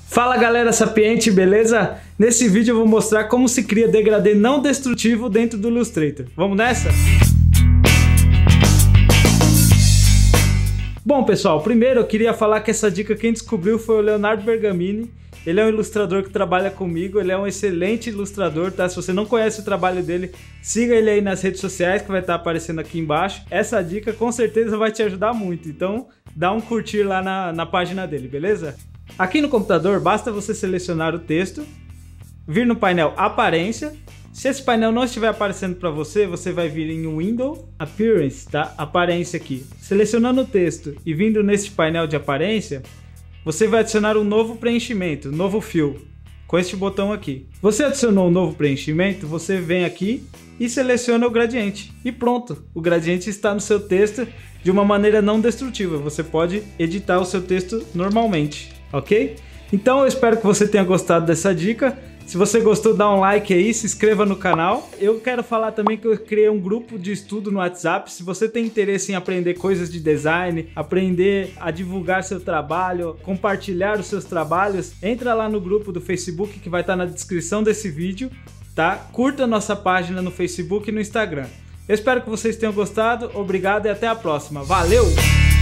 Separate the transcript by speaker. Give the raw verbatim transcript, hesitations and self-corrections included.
Speaker 1: Fala galera sapiente, beleza? Nesse vídeo eu vou mostrar como se cria degradê não destrutivo dentro do Illustrator. Vamos nessa? Bom pessoal, primeiro eu queria falar que essa dica quem descobriu foi o Leonardo Bergamini. Ele é um ilustrador que trabalha comigo, ele é um excelente ilustrador, tá? Se você não conhece o trabalho dele, siga ele aí nas redes sociais que vai estar aparecendo aqui embaixo. Essa dica com certeza vai te ajudar muito, então dá um curtir lá na, na página dele, beleza? Aqui no computador basta você selecionar o texto, vir no painel Aparência. Se esse painel não estiver aparecendo para você, você vai vir em Window, Appearance, tá? Aparência aqui. Selecionando o texto e vindo nesse painel de aparência, você vai adicionar um novo preenchimento, um novo fill, com este botão aqui. Você adicionou um novo preenchimento, você vem aqui e seleciona o gradiente. E pronto, o gradiente está no seu texto de uma maneira não destrutiva. Você pode editar o seu texto normalmente, ok? Então eu espero que você tenha gostado dessa dica. Se você gostou, dá um like aí, se inscreva no canal. Eu quero falar também que eu criei um grupo de estudo no WhatsApp. Se você tem interesse em aprender coisas de design, aprender a divulgar seu trabalho, compartilhar os seus trabalhos, entra lá no grupo do Facebook que vai estar na descrição desse vídeo, tá? Curta nossa página no Facebook e no Instagram. Eu espero que vocês tenham gostado, obrigado e até a próxima. Valeu!